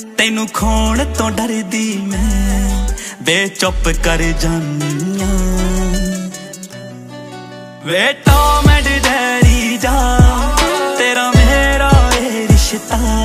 तेनू खोण तो डरदी मैं बे चुप कर जानिया। वे टॉम एंड जेरी जा तेरा मेरा ये रिश्ता।